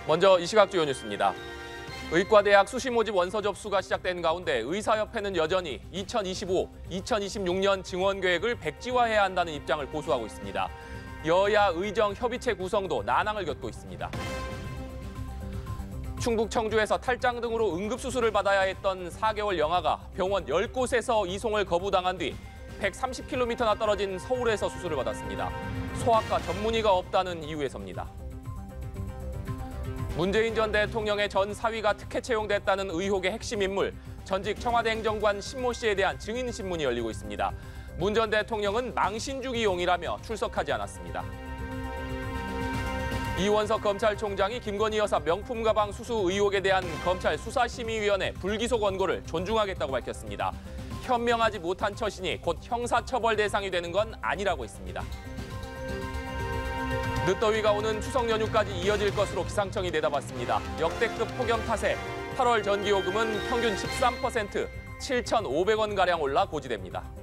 먼저 이 시각 주요 뉴스입니다. 의과대학 수시 모집 원서 접수가 시작된 가운데 의사협회는 여전히 2025, 2026년 증원 계획을 백지화해야 한다는 입장을 고수하고 있습니다. 여야 의정 협의체 구성도 난항을 겪고 있습니다. 충북 청주에서 탈장 등으로 응급수술을 받아야 했던 4개월 영아가 병원 10곳에서 이송을 거부당한 뒤 130km나 떨어진 서울에서 수술을 받았습니다. 소아과 전문의가 없다는 이유에서입니다. 문재인 전 대통령의 전 사위가 특혜 채용됐다는 의혹의 핵심 인물, 전직 청와대 행정관 신모 씨에 대한 증인 신문이 열리고 있습니다. 문 전 대통령은 망신주기용이라며 출석하지 않았습니다. 이원석 검찰총장이 김건희 여사 명품 가방 수수 의혹에 대한 검찰 수사심의위원회 불기소 권고를 존중하겠다고 밝혔습니다. 현명하지 못한 처신이 곧 형사처벌 대상이 되는 건 아니라고 했습니다. 늦더위가 오는 추석 연휴까지 이어질 것으로 기상청이 내다봤습니다. 역대급 폭염 탓에 8월 전기요금은 평균 13%, 7,500원가량 올라 고지됩니다.